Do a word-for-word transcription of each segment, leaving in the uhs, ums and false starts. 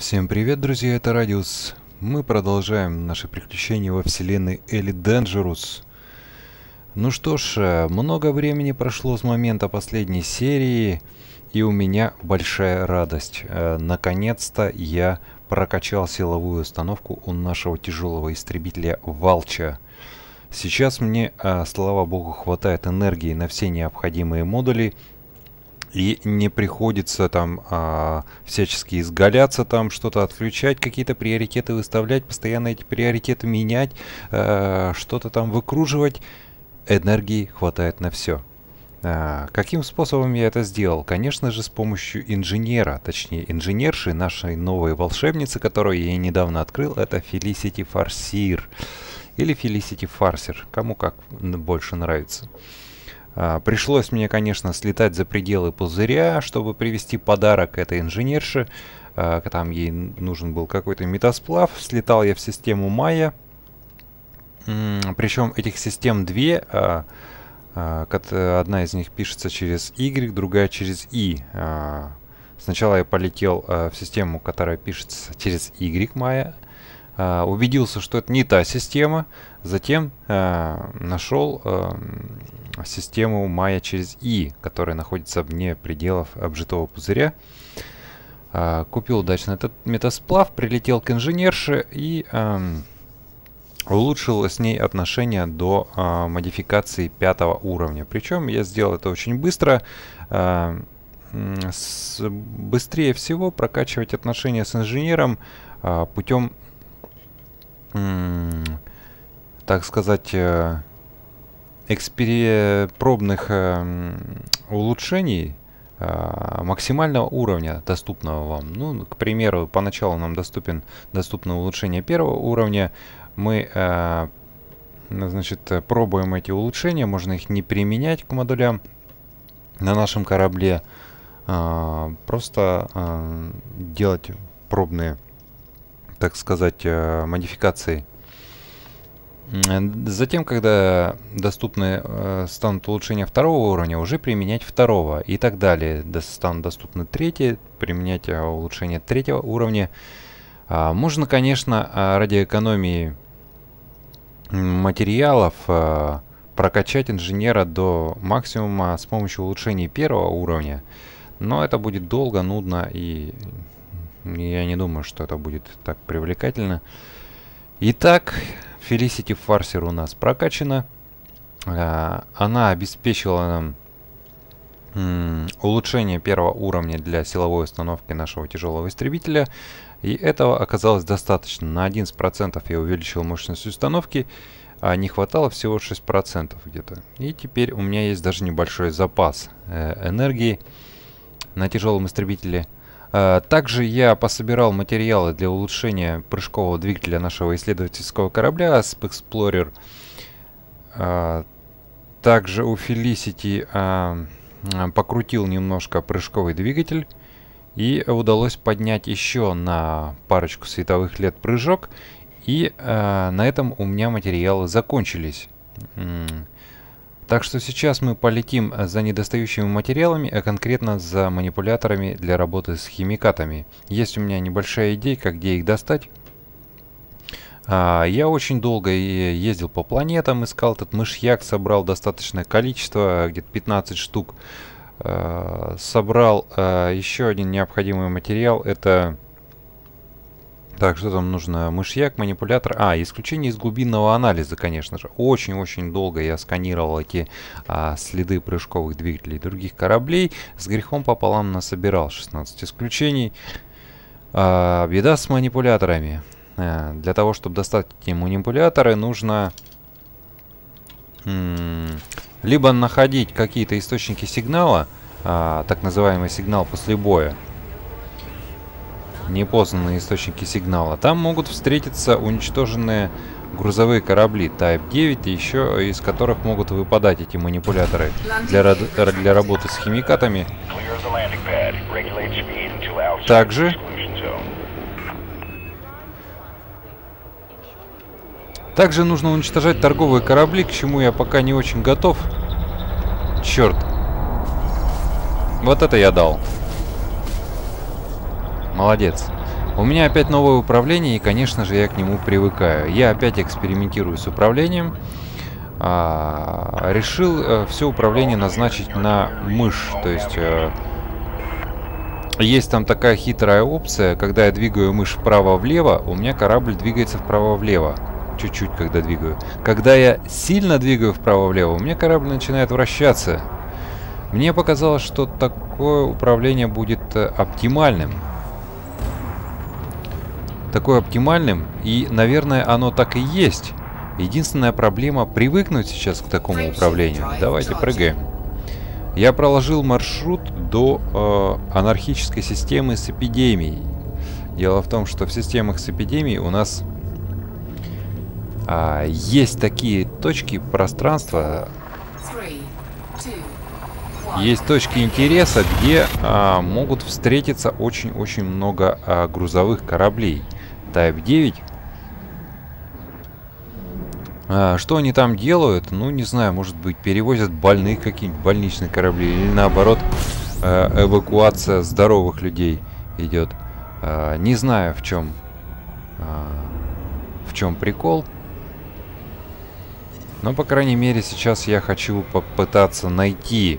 Всем привет, друзья, это Радиус. Мы продолжаем наши приключения во вселенной Elite Dangerous. Ну что ж, э, много времени прошло с момента последней серии, и у меня большая радость. Э, Наконец-то я прокачал силовую установку у нашего тяжелого истребителя Валча. Сейчас мне, э, слава богу, хватает энергии на все необходимые модули. И не приходится там а, всячески изгаляться, там что-то отключать, какие-то приоритеты выставлять, постоянно эти приоритеты менять, а, что-то там выкруживать. Энергии хватает на все. А, каким способом я это сделал? Конечно же, с помощью инженера, точнее инженерши, нашей новой волшебницы, которую я недавно открыл, это Felicity Farseer. Или Felicity Farser, кому как больше нравится. Uh, пришлось мне, конечно, слетать за пределы пузыря, чтобы привезти подарок этой инженерше. Uh, там ей нужен был какой-то метасплав. Слетал я в систему Майя. Mm, причем этих систем две. Uh, uh, одна из них пишется через Y, другая через I. Uh, сначала я полетел uh, в систему, которая пишется через Y Майя. Uh, убедился, что это не та система. Затем uh, нашел... Uh, систему Майя через И, которая находится вне пределов обжитого пузыря. А, купил удачно этот метасплав, прилетел к инженерше и а, улучшил с ней отношения до а, модификации пятого уровня. Причем я сделал это очень быстро. А, с, быстрее всего прокачивать отношения с инженером а, путем, так сказать, экспери... пробных э, улучшений э, максимального уровня, доступного вам. Ну, к примеру, поначалу нам доступен доступно улучшение первого уровня. Мы э, значит, пробуем эти улучшения, можно их не применять к модулям на нашем корабле, э, просто э, делать пробные, так сказать, э, модификации. Затем, когда доступны э, станут улучшения второго уровня, уже применять второго и так далее. До, станут доступны третьи, применять э, улучшение третьего уровня. А, можно, конечно, ради экономии материалов э, прокачать инженера до максимума с помощью улучшений первого уровня. Но это будет долго, нудно, и я не думаю, что это будет так привлекательно. Итак, Felicity Farser у нас прокачана. А, она обеспечила нам м, улучшение первого уровня для силовой установки нашего тяжелого истребителя. И этого оказалось достаточно. На одиннадцать процентов я увеличил мощность установки, а не хватало всего шесть процентов где-то. И теперь у меня есть даже небольшой запас э, энергии на тяжелом истребителе. Uh, также я пособирал материалы для улучшения прыжкового двигателя нашего исследовательского корабля Asp Explorer. Uh, также у Felicity uh, uh, покрутил немножко прыжковый двигатель. И удалось поднять еще на парочку световых лет прыжок. И uh, на этом у меня материалы закончились. Mm. Так что сейчас мы полетим за недостающими материалами, а конкретно за манипуляторами для работы с химикатами. Есть у меня небольшая идейка, где их достать. А, я очень долго ездил по планетам, искал этот мышьяк, собрал достаточное количество, где-то пятнадцать штук. А, собрал а, еще один необходимый материал, это... Так, что там нужно? Мышьяк, манипулятор. А, исключение из глубинного анализа, конечно же. Очень-очень долго я сканировал эти а, следы прыжковых двигателей других кораблей. С грехом пополам насобирал шестнадцать исключений. А, беда с манипуляторами. А, для того, чтобы достать эти манипуляторы, нужно либо находить какие-то источники сигнала, а, так называемый сигнал после боя. Непознанные источники сигнала. Там могут встретиться уничтоженные грузовые корабли Type девять, еще из которых могут выпадать эти манипуляторы для, для работы с химикатами. Также Также нужно уничтожать торговые корабли, к чему я пока не очень готов. Черт. Вот это я дал. Молодец. У меня опять новое управление, и, конечно же, я к нему привыкаю. Я опять экспериментирую с управлением. А, решил э, все управление назначить на мышь. То есть э, есть там такая хитрая опция, когда я двигаю мышь вправо-влево, у меня корабль двигается вправо-влево. Чуть-чуть, когда двигаю. Когда я сильно двигаю вправо-влево, у меня корабль начинает вращаться. Мне показалось, что такое управление будет э, оптимальным. Такое оптимальным, и, наверное, оно так и есть. Единственная проблема — привыкнуть сейчас к такому управлению. Давайте прыгаем. Я проложил маршрут до э, анархической системы с эпидемией. Дело в том, что в системах с эпидемией у нас э, есть такие точки пространства, есть точки интереса, где э, могут встретиться очень-очень много э, грузовых кораблей. Тайп девять. А, что они там делают? Ну, не знаю, может быть, перевозят больных, какие-нибудь больничные корабли, или наоборот, э, эвакуация здоровых людей идет. Э, не знаю, в чем, э, в чем прикол. Но, по крайней мере, сейчас я хочу попытаться найти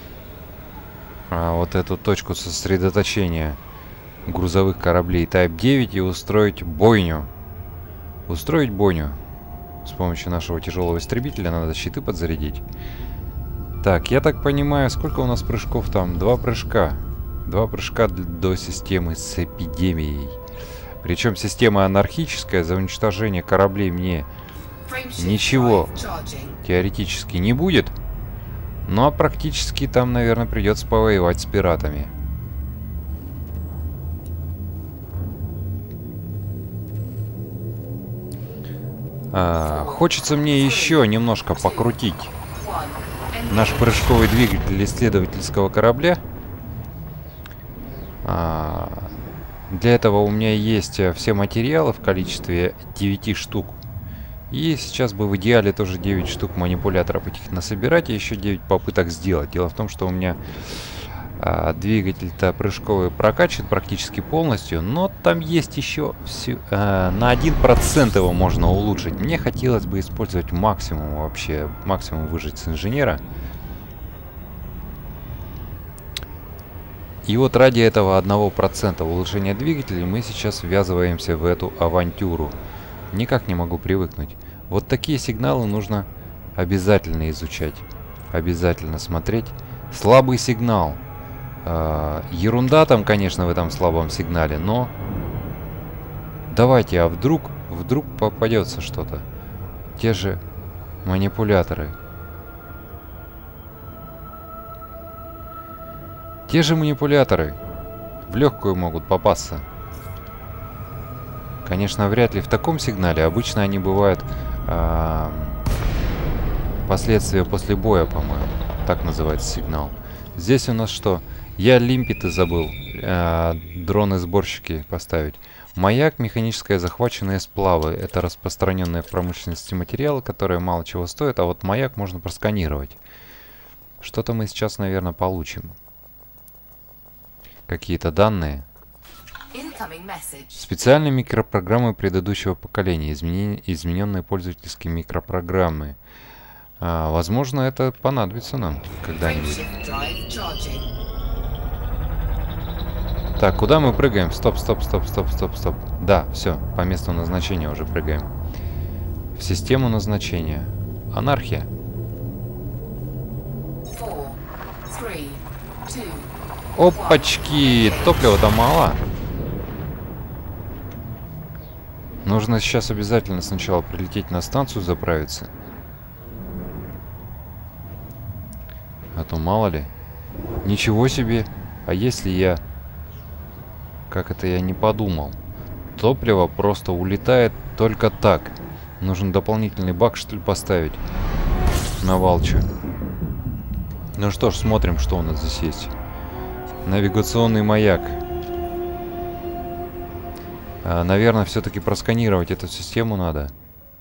э, вот эту точку сосредоточения грузовых кораблей Тайп девять и устроить бойню. Устроить бойню. С помощью нашего тяжелого истребителя надо щиты подзарядить. Так, я так понимаю, сколько у нас прыжков там? Два прыжка. Два прыжка до системы с эпидемией. Причем система анархическая. За уничтожение кораблей мне ничего теоретически не будет. Ну а практически там, наверное, придется повоевать с пиратами. А, хочется мне еще немножко покрутить наш прыжковый двигатель исследовательского корабля. А, для этого у меня есть все материалы в количестве девяти штук. И сейчас бы в идеале тоже девять штук манипуляторов этих насобирать и еще девять попыток сделать. Дело в том, что у меня а, двигатель-то прыжковый прокачан практически полностью, но там есть еще все, а, на один процент его можно улучшить. Мне хотелось бы использовать максимум вообще, максимум выжить с инженера. И вот ради этого одного процента улучшения двигателя мы сейчас ввязываемся в эту авантюру. Никак не могу привыкнуть. Вот такие сигналы нужно обязательно изучать. Обязательно смотреть. Слабый сигнал. Uh, ерунда там, конечно, в этом слабом сигнале, но давайте, а вдруг вдруг попадется что-то. Те же манипуляторы. Те же манипуляторы в легкую могут попасться. Конечно, вряд ли в таком сигнале. Обычно они бывают uh, последствия после боя, по-моему. Так называется сигнал. Здесь у нас что? Я лимпеты забыл, э, дроны-сборщики поставить. Маяк, механическое захваченные сплавы. Это распространенные в промышленности материалы, которые мало чего стоят. А вот маяк можно просканировать. Что-то мы сейчас, наверное, получим. Какие-то данные. Специальные микропрограммы предыдущего поколения. Изменения, измененные пользовательские микропрограммы. А, возможно, это понадобится нам когда-нибудь. Так, куда мы прыгаем? Стоп, стоп, стоп, стоп, стоп, стоп. Да, все, по месту назначения уже прыгаем. В систему назначения. Анархия. Опачки! Топлива-то мало. Нужно сейчас обязательно сначала прилететь на станцию, заправиться. А то мало ли. Ничего себе. А если я... Как это я не подумал. Топливо просто улетает только так. Нужен дополнительный бак, что ли, поставить на Валчу. Ну что ж, смотрим, что у нас здесь есть. Навигационный маяк. А, наверное, все-таки просканировать эту систему надо.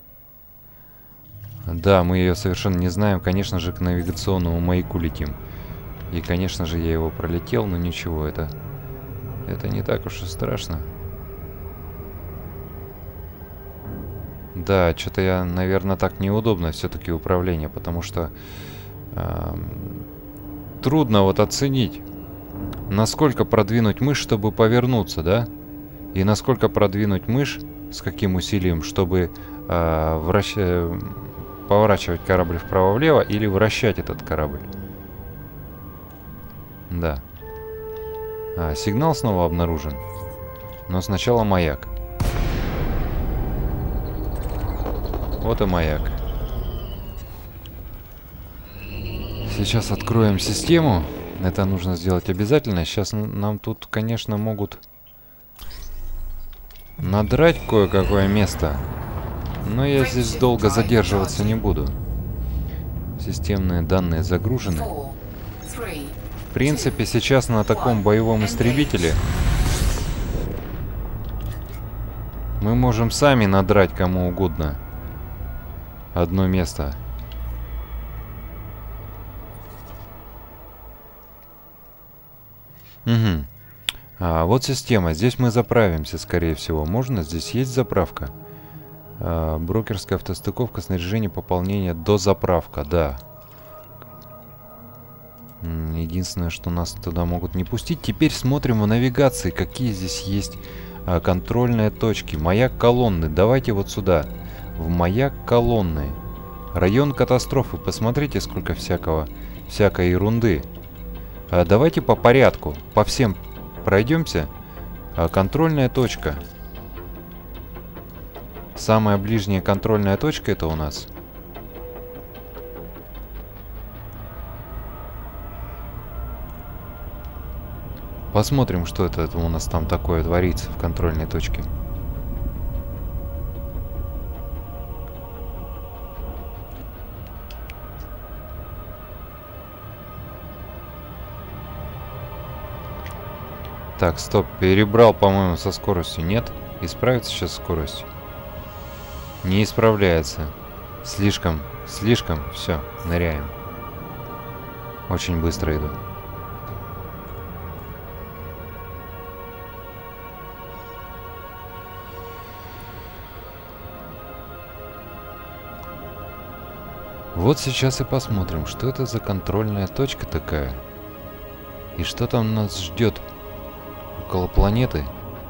Да, мы ее совершенно не знаем. Конечно же, к навигационному маяку летим. И, конечно же, я его пролетел, но ничего, это... Это не так уж и страшно. Да, что-то я, наверное, так неудобно все-таки управление, потому что э, трудно вот оценить, насколько продвинуть мышь, чтобы повернуться, да? И насколько продвинуть мышь, с каким усилием, чтобы э, вращ... поворачивать корабль вправо-влево или вращать этот корабль. Да. А, сигнал снова обнаружен. Но сначала маяк. Вот и маяк. Сейчас откроем систему. Это нужно сделать обязательно. Сейчас нам тут, конечно, могут надрать кое-какое место. Но я здесь долго задерживаться не буду. Системные данные загружены. В принципе, сейчас на таком боевом истребителе мы можем сами надрать кому угодно одно место. Угу. А, вот система. Здесь мы заправимся, скорее всего. Можно? Здесь есть заправка? А, брокерская автостыковка, снаряжение, пополнение, дозаправка. Да. Единственное, что нас туда могут не пустить. Теперь смотрим в навигации, какие здесь есть а, контрольные точки. Маяк колонны. Давайте вот сюда. В маяк колонны. Район катастрофы. Посмотрите, сколько всякого, всякой ерунды. А, давайте по порядку. По всем пройдемся. А, контрольная точка. Самая ближняя контрольная точка это у нас. Посмотрим, что это, это у нас там такое творится в контрольной точке. Так, стоп, перебрал, по-моему, со скоростью. Нет? Исправится сейчас скорость? Не исправляется. Слишком, слишком. Все, ныряем. Очень быстро иду. Вот сейчас и посмотрим, что это за контрольная точка такая. И что там нас ждет около планеты.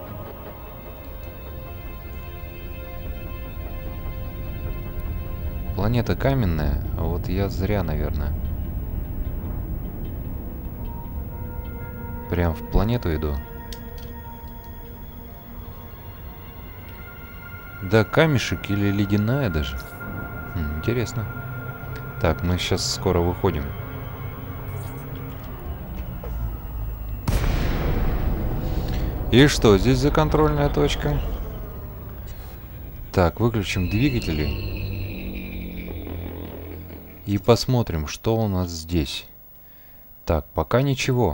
Планета каменная, а вот я зря, наверное. Прям в планету иду. Да, камешек или ледяная даже. Хм, интересно. Так, мы сейчас скоро выходим. И что, здесь за контрольная точка? Так, выключим двигатели. И посмотрим, что у нас здесь. Так, пока ничего.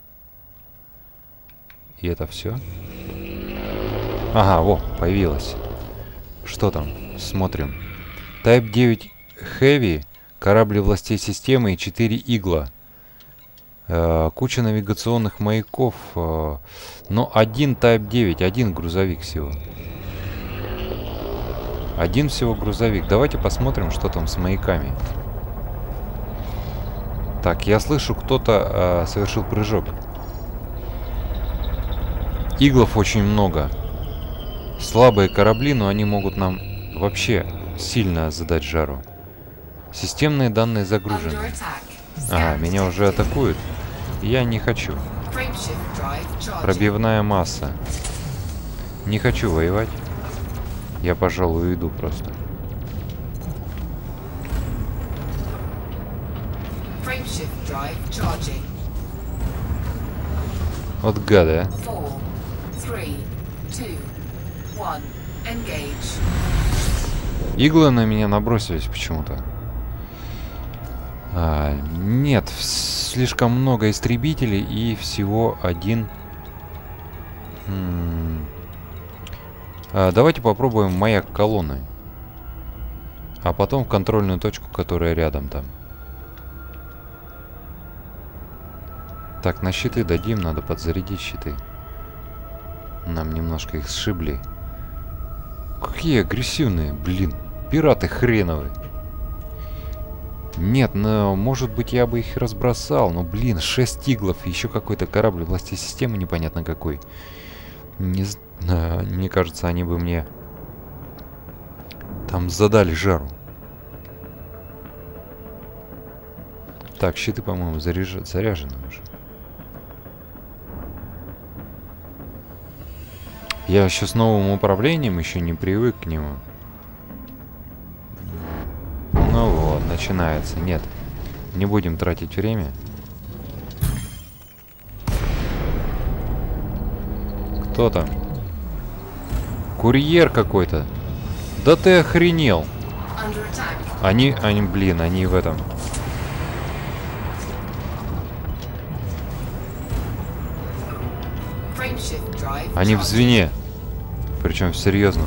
И это все? Ага, во, появилось. Что там? Смотрим. Type девять Heavy. Корабли властей системы и четыре игла. Э, куча навигационных маяков. Э, но один Type девять, один грузовик всего. Один всего грузовик. Давайте посмотрим, что там с маяками. Так, я слышу, кто-то э, совершил прыжок. Иглов очень много. Слабые корабли, но они могут нам вообще сильно задать жару. Системные данные загружены. Ага, меня уже атакуют. Я не хочу. Пробивная масса. Не хочу воевать. Я, пожалуй, уйду просто. Вот гады, а. Иглы на меня набросились почему-то. А, нет, слишком много истребителей и всего один. М-м. А, давайте попробуем маяк колонны. А потом в контрольную точку, которая рядом там. Так, на щиты дадим, надо подзарядить щиты. Нам немножко их сшибли. Какие агрессивные, блин. Пираты хреновые. Нет, но может быть я бы их разбросал. Но, блин, шесть иглов. Еще какой-то корабль власти системы непонятно какой. Не знаю, мне кажется, они бы мне там задали жару. Так, щиты, по-моему, заряж... заряжены уже. Я еще с новым управлением еще не привык к нему. Ну вот, начинается. Нет, не будем тратить время. Кто там? Курьер какой-то. Да ты охренел. Они, они, блин, они в этом. Они в звене. Причем серьезно.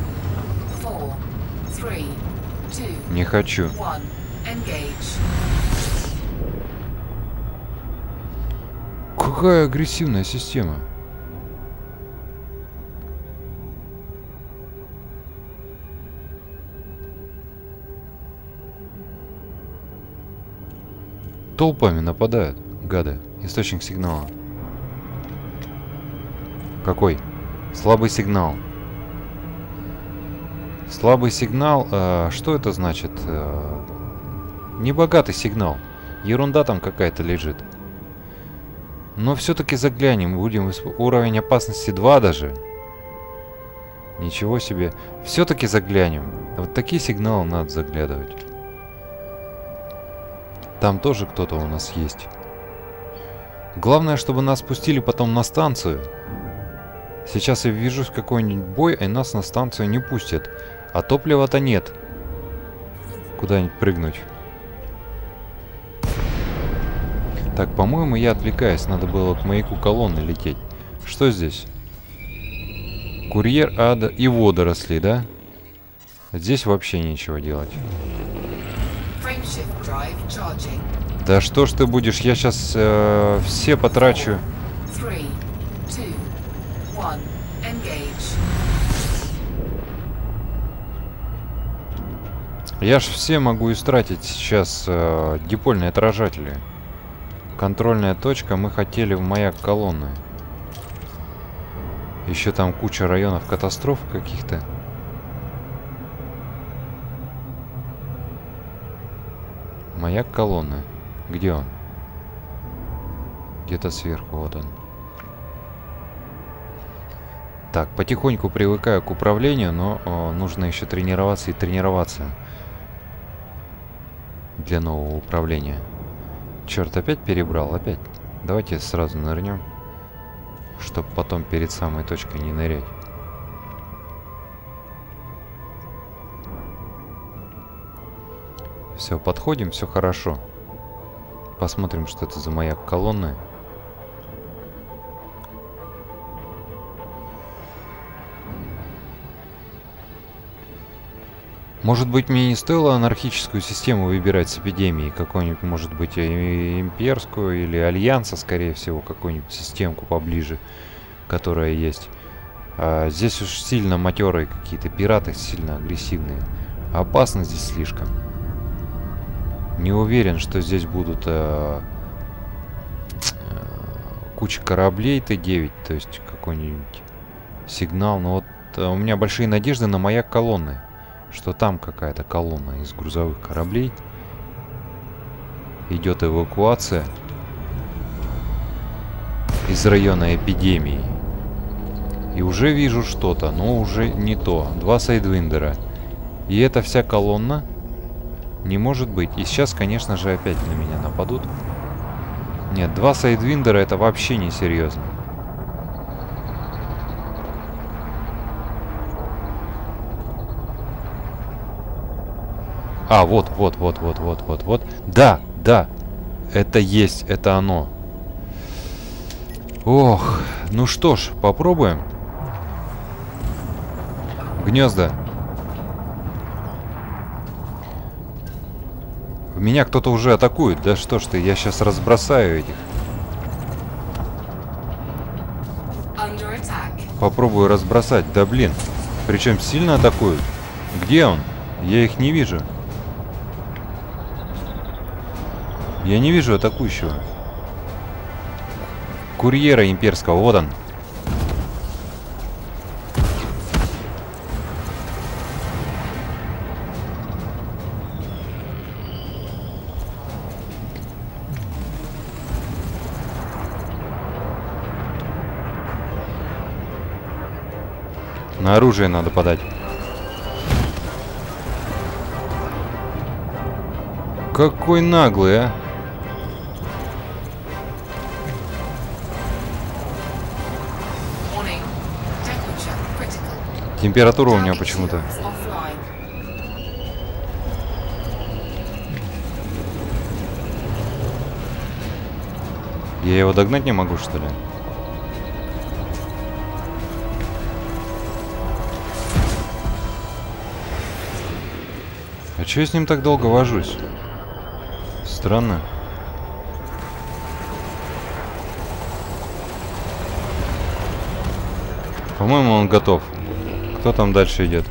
Не хочу. Какая агрессивная система. Толпами нападают, гады. Источник сигнала. Какой? Слабый сигнал. Слабый сигнал. Э, что это значит? Э, небогатый сигнал. Ерунда там какая-то лежит. Но все-таки заглянем. Будем уровень опасности два даже. Ничего себе. Все-таки заглянем. Вот такие сигналы надо заглядывать. Там тоже кто-то у нас есть. Главное, чтобы нас пустили потом на станцию. Сейчас я ввяжусь в какой-нибудь бой, и нас на станцию не пустят. А топлива-то нет. Куда-нибудь прыгнуть. Так, по-моему, я отвлекаюсь. Надо было к маяку колонны лететь. Что здесь? Курьер ада и водоросли, да? Здесь вообще нечего делать. Да что ж ты будешь? Я сейчас э, все потрачу. Я ж все могу истратить сейчас э, дипольные отражатели. Контрольная точка. Мы хотели в маяк колонны. Еще там куча районов катастроф каких-то. Маяк колонны. Где он? Где-то сверху. Вот он. Так, потихоньку привыкаю к управлению, но о, нужно еще тренироваться и тренироваться. Для нового управления. Черт, опять перебрал, опять. Давайте сразу нырнем, чтобы потом перед самой точкой не нырять. Все, подходим, все хорошо. Посмотрим, что это за маяк колонны. Может быть, мне не стоило анархическую систему выбирать с эпидемией, какую-нибудь, может быть, имперскую или альянса, скорее всего, какую-нибудь системку поближе, которая есть. А здесь уж сильно матерые какие-то пираты, сильно агрессивные. Опасно здесь слишком. Не уверен, что здесь будут э, э, куча кораблей Т девять, то есть какой-нибудь сигнал. Но вот э, у меня большие надежды на маяк колонны. Что там какая-то колонна из грузовых кораблей. Идет эвакуация из района эпидемии. И уже вижу что-то, но уже не то. Два сайдвиндера. И эта вся колонна не может быть. И сейчас, конечно же, опять на меня нападут. Нет, два сайдвиндера это вообще не серьезно. А, вот, вот, вот, вот, вот, вот, вот. Да, да. Это есть, это оно. Ох, ну что ж, попробуем. Гнезда. Меня кто-то уже атакует. Да что ж ты, я сейчас разбросаю этих. Попробую разбросать. Да блин. Причем сильно атакуют. Где он? Я их не вижу. Я не вижу атакующего. Курьера имперского. Вот он. На оружие надо подать. Какой наглый, а? Температура у меня почему-то. Я его догнать не могу, что ли? А чё я с ним так долго вожусь? Странно. По-моему, он готов. Кто там дальше идет?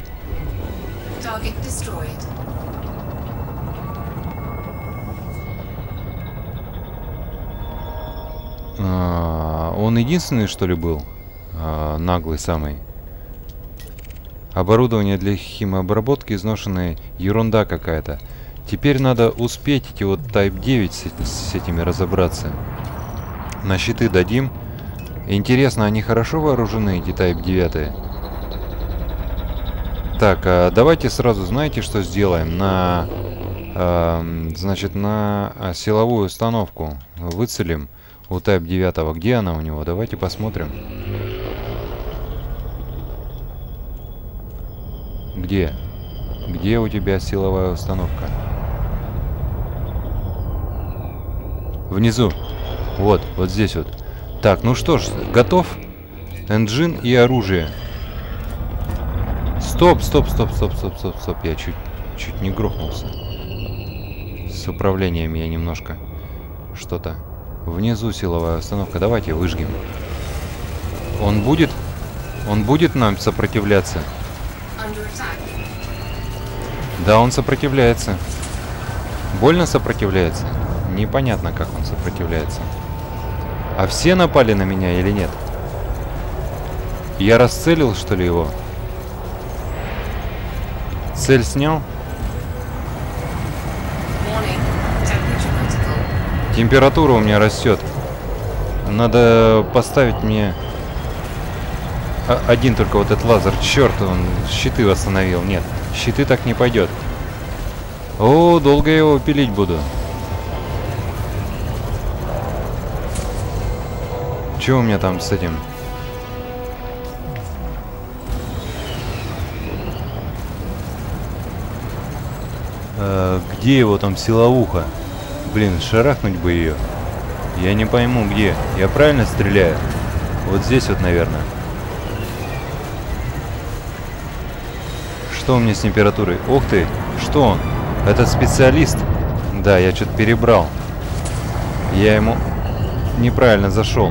А, он единственный, что ли, был? А, наглый самый. Оборудование для химообработки изношенная ерунда какая-то. Теперь надо успеть эти вот Type девять с, с этими разобраться. На щиты дадим. Интересно, они хорошо вооружены, эти Type девять? Так, а давайте сразу, знаете, что сделаем? На, э, значит, на силовую установку выцелим у Type девять. Где она у него? Давайте посмотрим. Где? Где у тебя силовая установка? Внизу. Вот, вот здесь вот. Так, ну что ж, готов? Энджин и оружие. Стоп, стоп, стоп, стоп, стоп, стоп, стоп. Я чуть, чуть не грохнулся. С управлением я немножко что-то. Внизу силовая установка. Давайте выжгем. Он будет? Он будет нам сопротивляться? Да, он сопротивляется. Больно сопротивляется? Непонятно, как он сопротивляется. А все напали на меня или нет? Я расцелил, что ли, его? Цель снял? Температура у меня растет. Надо поставить мне один только вот этот лазер. Черт, он щиты восстановил. Нет, щиты так не пойдет. О, долго я его пилить буду. Что у меня там с этим? А, где его там силовуха? Блин, шарахнуть бы ее. Я не пойму, где. Я правильно стреляю? Вот здесь вот, наверное. Что у меня с температурой? Ух ты! Что он? Это специалист? Да, я что-то перебрал. Я ему неправильно зашел.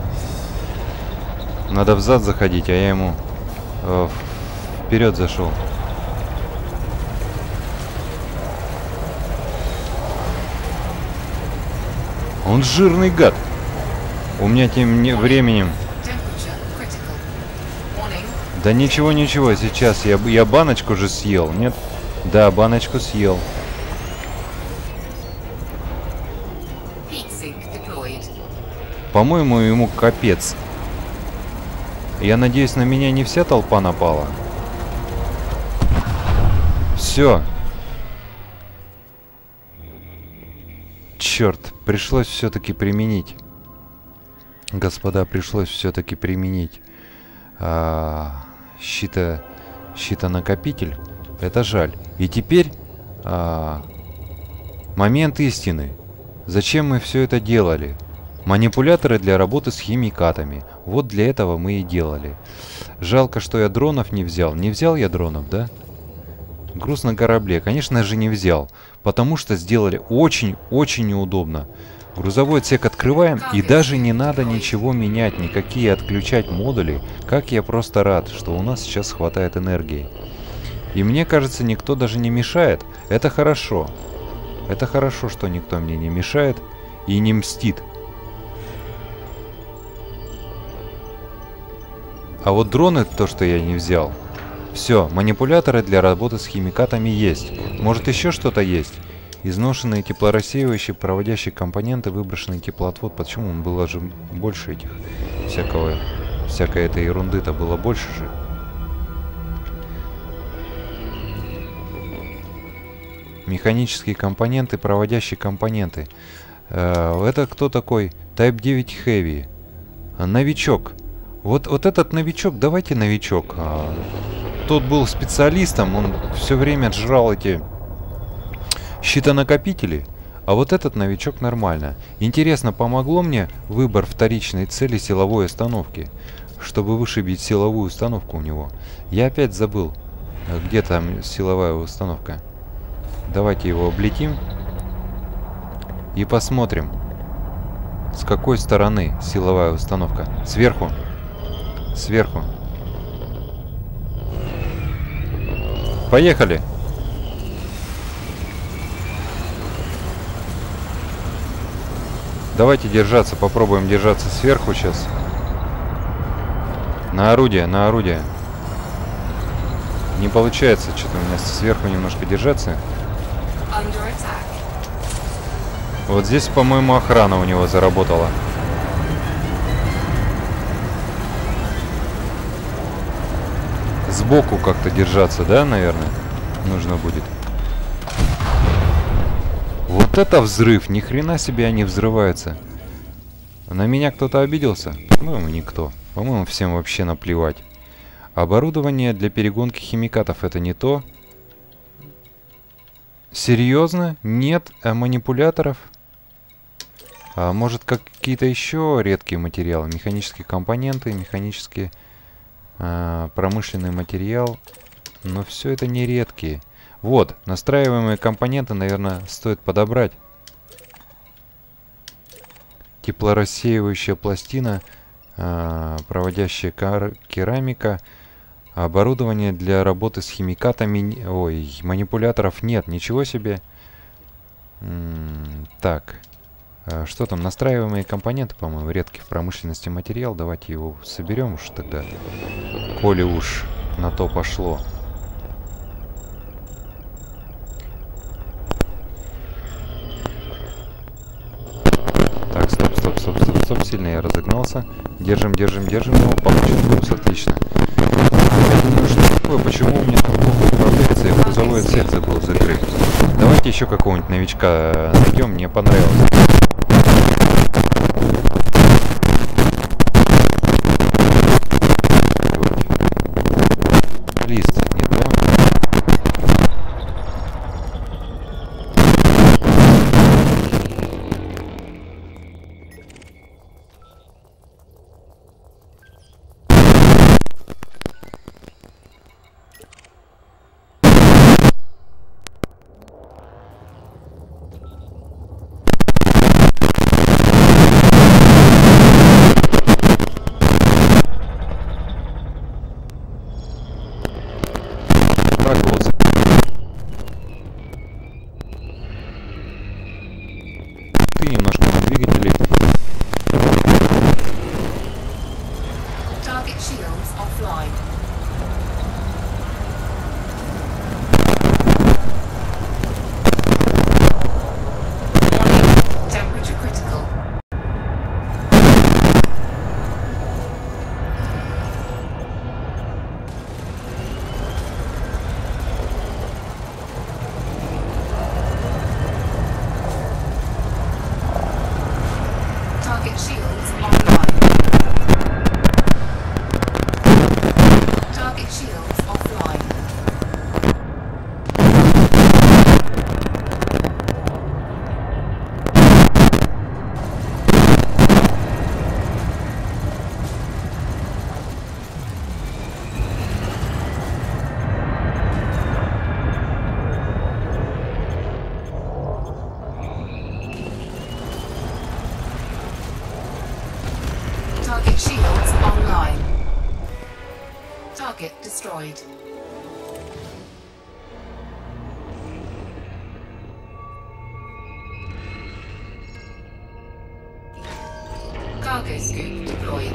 Надо взад заходить, а я ему э, вперед зашел. Он жирный гад. У меня тем не временем... Да ничего, ничего, сейчас я, я баночку же съел, нет? Да, баночку съел. По-моему, ему капец. Я надеюсь, на меня не вся толпа напала. Все. Черт, пришлось все-таки применить. Господа, пришлось все-таки применить. А, щита, щитонакопитель. Это жаль. И теперь а, момент истины. Зачем мы все это делали? Манипуляторы для работы с химикатами. Вот для этого мы и делали. Жалко, что я дронов не взял. Не взял я дронов, да? Груз на корабле. Конечно же, не взял. Потому что сделали очень-очень неудобно. Грузовой отсек открываем, и даже не надо ничего менять, никакие отключать модули. Как я просто рад, что у нас сейчас хватает энергии. И мне кажется, никто даже не мешает. Это хорошо. Это хорошо, что никто мне не мешает и не мстит. А вот дроны, то, что я не взял. Все, манипуляторы для работы с химикатами есть. Может, еще что-то есть? Изношенные теплорассеивающие, проводящие компоненты, выброшенный теплоотвод. Почему было же больше этих? Всякого, всякой этой ерунды-то было больше же. Механические компоненты, проводящие компоненты. Э, это кто такой? Type девять Heavy. Новичок. Вот, вот этот новичок, давайте новичок. А, тот был специалистом, он все время отжирал эти щитонакопители. А вот этот новичок нормально. Интересно, помогло мне выбор вторичной цели силовой установки, чтобы вышибить силовую установку у него. Я опять забыл, где там силовая установка. Давайте его облетим и посмотрим, с какой стороны силовая установка. Сверху. Сверху. Поехали. Давайте держаться, попробуем держаться сверху сейчас. На орудие, на орудие. Не получается что-то у меня сверху немножко держаться. Вот здесь, по-моему, охрана у него заработала. Сбоку как-то держаться, да, наверное, нужно будет. Вот это взрыв! Ни хрена себе они взрываются. На меня кто-то обиделся? По-моему, никто. По-моему, всем вообще наплевать. Оборудование для перегонки химикатов — это не то. Серьезно? Нет а манипуляторов? А может, какие-то еще редкие материалы? Механические компоненты, механические... А, промышленный материал. Но все это не редкие. Вот, настраиваемые компоненты, наверное, стоит подобрать. Теплорассеивающая пластина, а, проводящая керамика, оборудование для работы с химикатами. Ой, манипуляторов нет, ничего себе. М-м, так, а, что там? Настраиваемые компоненты, по-моему, редкий в промышленности материал. Давайте его соберем уж тогда, коли уж на то пошло. Так, стоп, стоп, стоп, стоп, стоп, сильно я разогнался. Держим, держим, держим его. Получен груз, отлично. Я думаю, что такое, почему у меня там плохо управляется, я грузовой отсек забыл закрыть. Давайте еще какого-нибудь новичка найдем, мне понравилось. Лист, не то. destroyed. Cargo scoop deployed.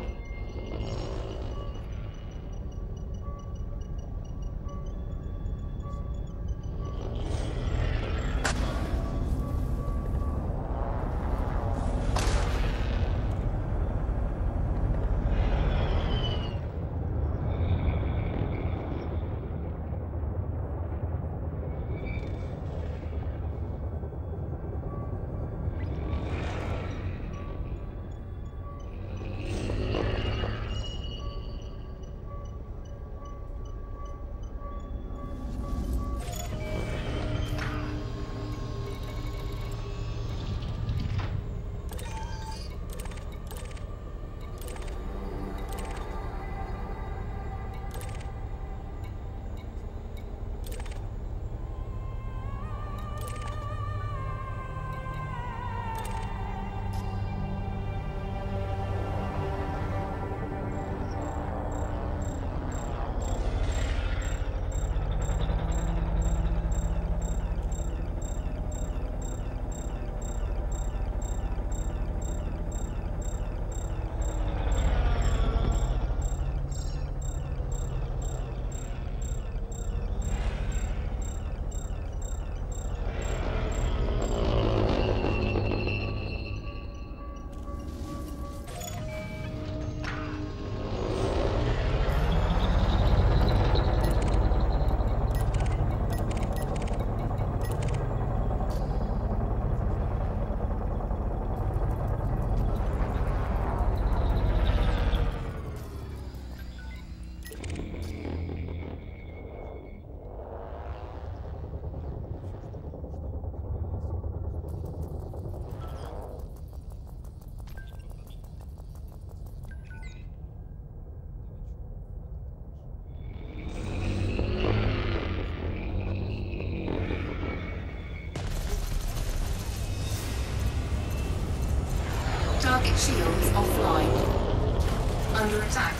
Target shields offline. Under attack.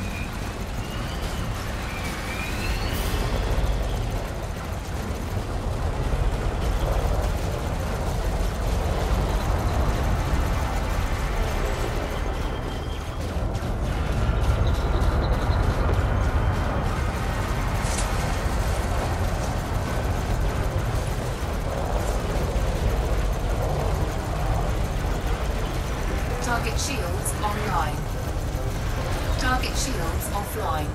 Target shields online. Target shields offline.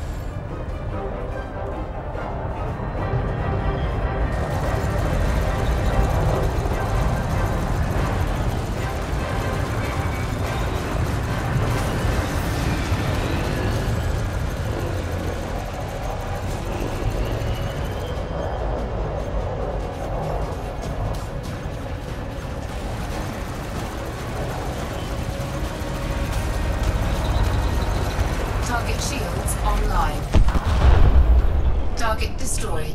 Target shields online. Target destroyed.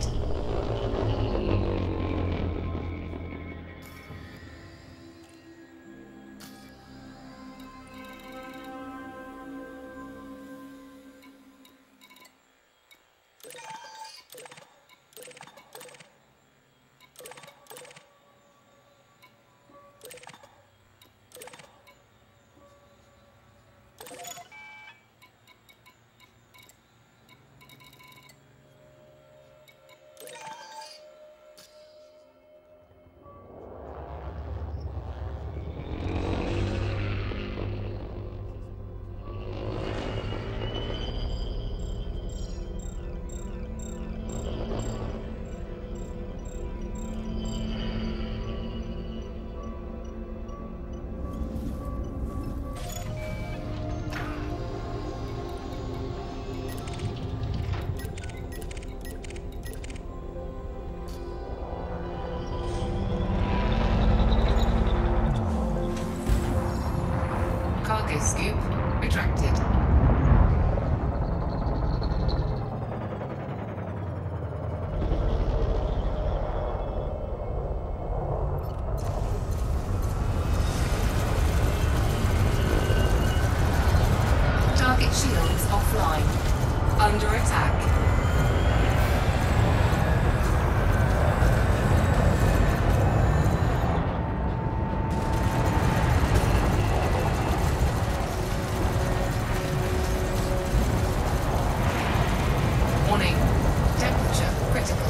Warning. Temperature critical.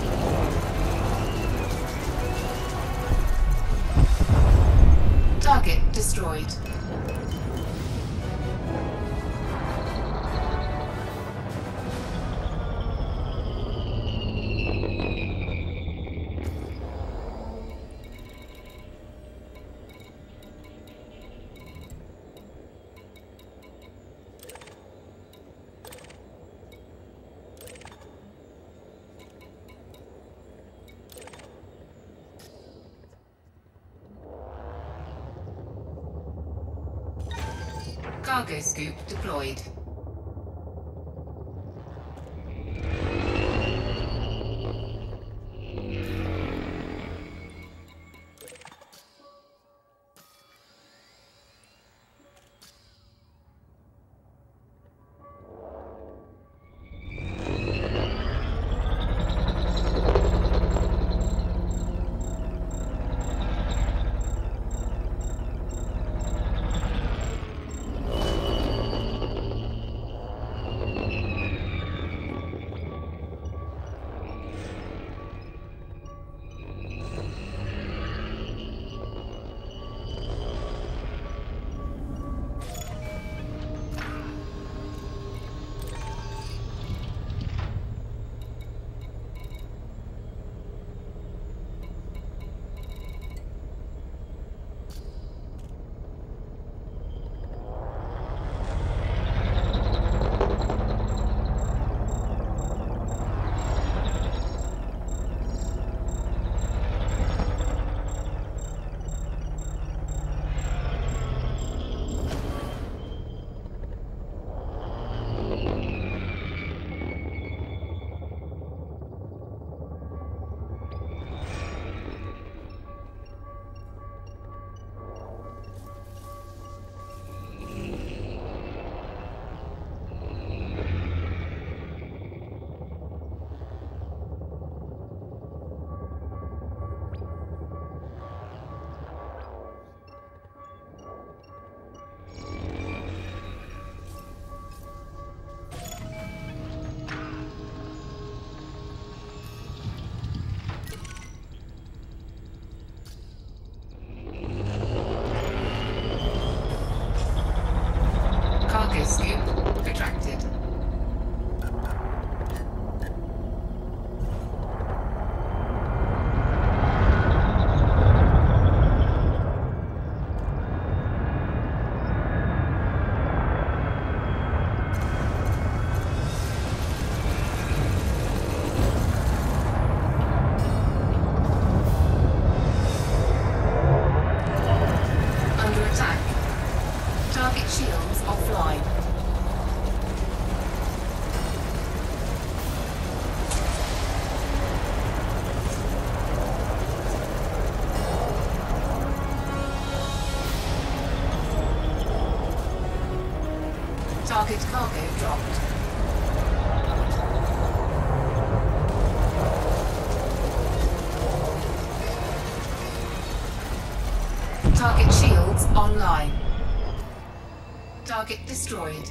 Target destroyed. Cargo scoop deployed. Cargo scoop retracted. Under attack. Target shields offline. Target cargo dropped. Target shields online. Target destroyed.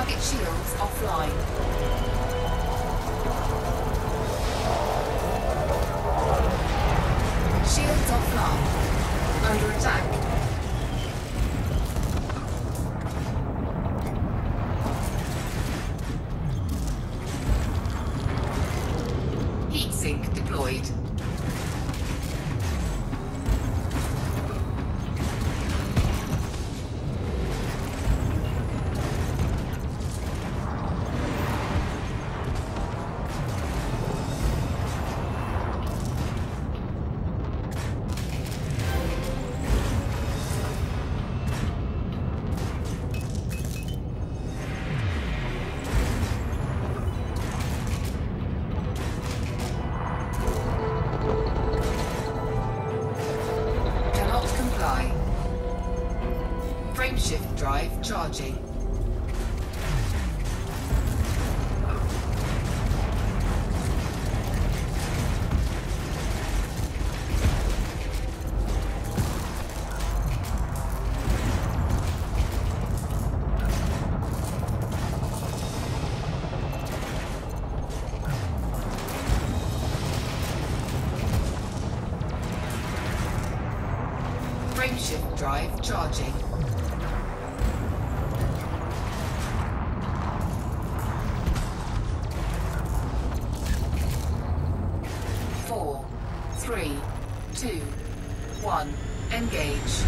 Target shields offline. Shields offline. Under attack. Heat sink deployed. Frameshift drive charging. Frameshift drive charging. Four, three, two, one, engage.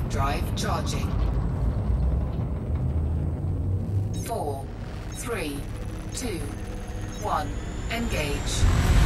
drive charging. Four, three, two, one, engage.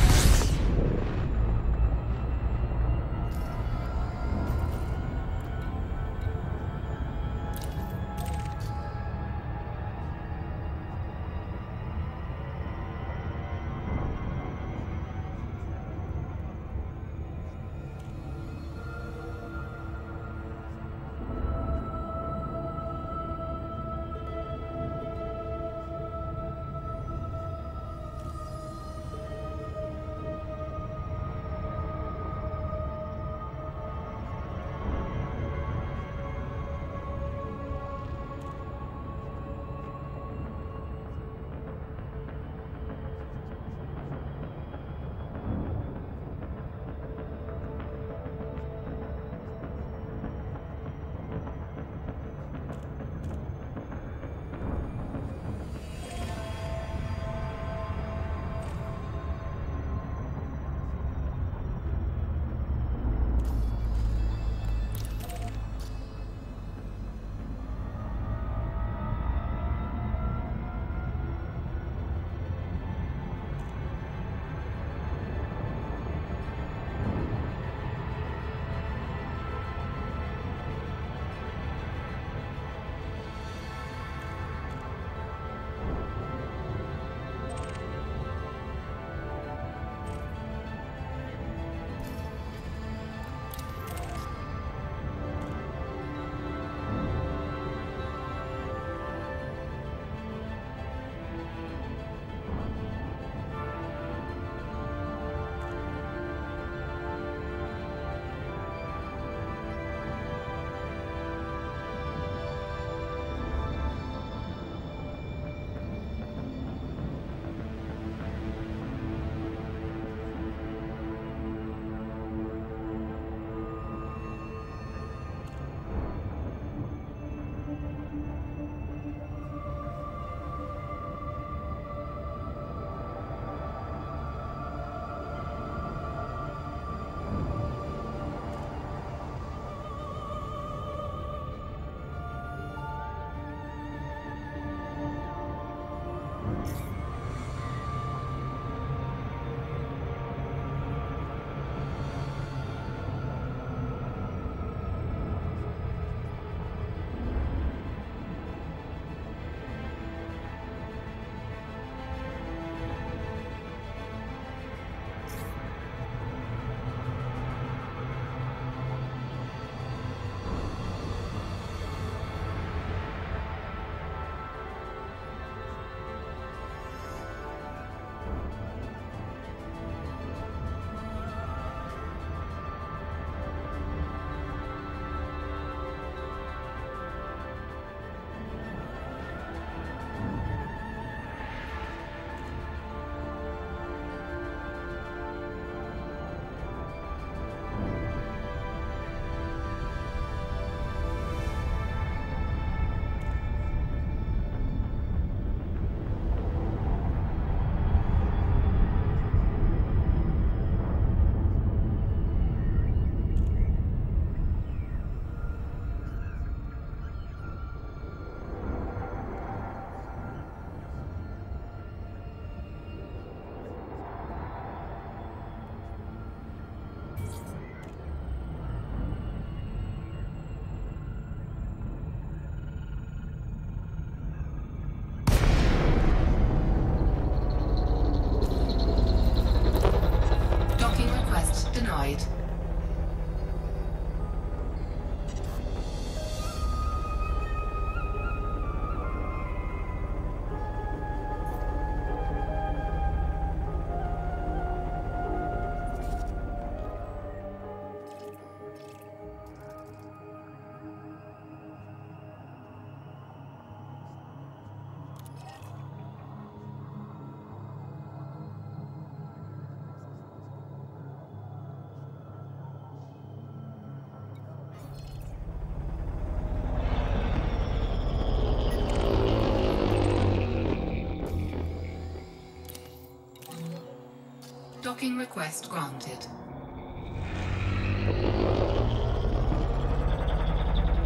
Docking request granted.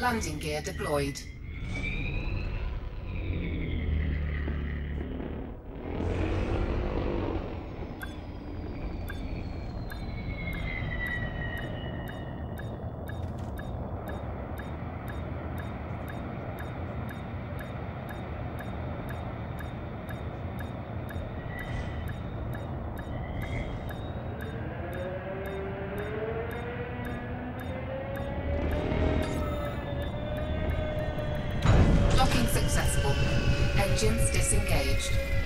Landing gear deployed. Docking successful. Engines disengaged.